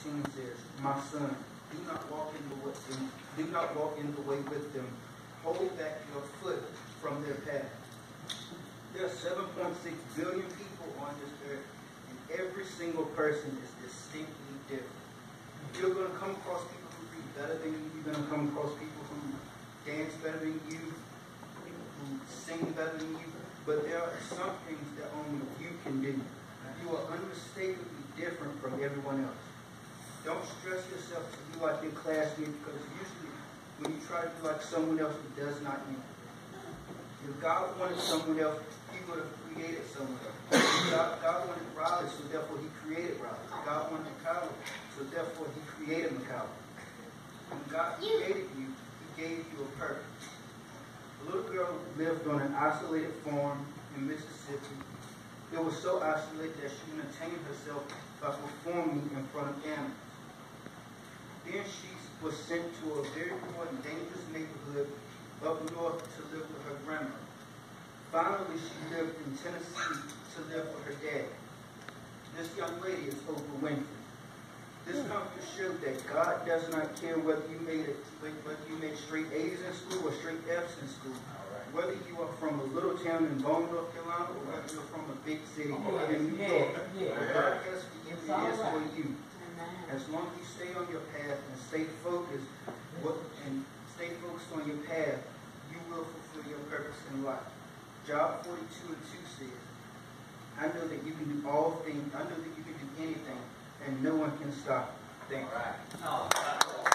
16 says, "My son, do not walk in the way with them. Hold back your foot from their path." There are 7.6 billion people on this earth, and every single person is distinctly different. You're going to come across people who read better than you. You're going to come across people who dance better than you, who sing better than you. But there are some things that only you can do. You are unmistakably different from everyone else. Don't stress yourself to be like your classmate, because usually when you try to be like someone else, it does not end. If God wanted someone else, He would have created someone else. God wanted Riley, so therefore He created Riley. God wanted Macaulay, so therefore He created Macaulay. When God created you, He gave you a purpose. A little girl lived on an isolated farm in Mississippi. It was so isolated that she entertained herself by performing in front of animals. Then she was sent to a very poor and dangerous neighborhood up north to live with her grandmother. Finally, she lived in Tennessee to live with her dad. This young lady is Oprah Winfrey. This comes to show that God does not care whether you made straight A's in school or straight F's in school. Whether you are from a little town in Bone, North Carolina, or whether you're from a big city in New York, what God has for you is for you. As long as you stay on your path and stay focused on your path, you will fulfill your purpose in life. Job 42:2 says, "I know that you can do all things. I know that you can do anything, and no one can stop you." Thank you.